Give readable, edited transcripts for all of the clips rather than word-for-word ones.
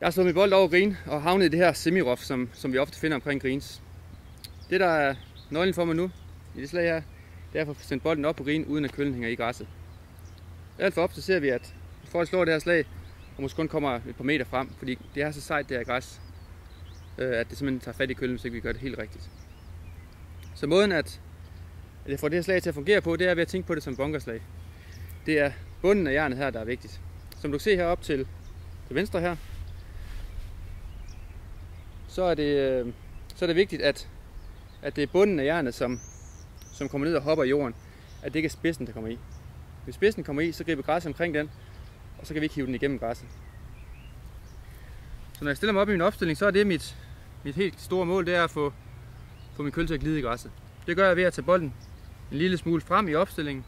Jeg har slået min bold over green og havnet i det her semi-rough, som vi ofte finder omkring greens. Det der er nøglen for mig nu i det slag her, det er at få sendt bolden op på green, uden at køllen hænger i græsset. Alt for ofte ser vi, at folk slår det her slag, og måske kun kommer et par meter frem, fordi det er så sejt det her græs, at det simpelthen tager fat i køllen, hvis ikke vi gør det helt rigtigt. Så måden at jeg får det her slag til at fungere på, det er ved at tænke på det som bunkerslag. Det er bunden af jernet her, der er vigtigt. Som du kan se heroppe til venstre her, så er det vigtigt, at det er bunden af jernet, som kommer ned og hopper i jorden, at det ikke er spidsen, der kommer i. Hvis spidsen kommer i, så griber græsset omkring den, og så kan vi ikke hive den igennem græsset. Så når jeg stiller mig op i min opstilling, så er det mit helt store mål, det er at få min kølle til at glide i græsset. Det gør jeg ved at tage bolden en lille smule frem i opstillingen.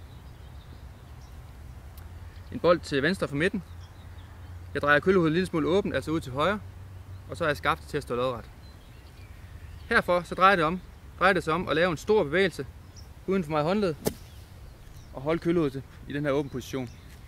En bold til venstre for midten. Jeg drejer køllehovedet en lille smule åbent, altså ud til højre, og så er jeg skaftet til at stå lodret. Herfor så drejer det sig om at lave en stor bevægelse uden for meget håndled og holde køllehovedet i den her åbne position.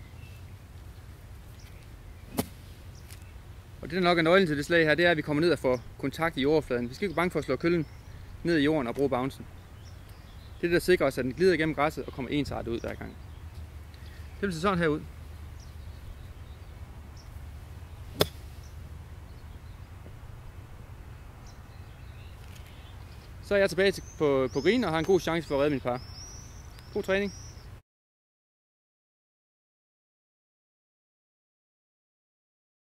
Og det der nok er nøglen til det slag her, det er at vi kommer ned og får kontakt i overfladen. Vi skal ikke være bange for at slå køllen ned i jorden og bruge bouncen. Det er det, der sikrer os, at den glider igennem græsset og kommer ensartet ud hver gang. Det vil se sådan her ud. Så er jeg tilbage på green og har en god chance for at redde min par. God træning.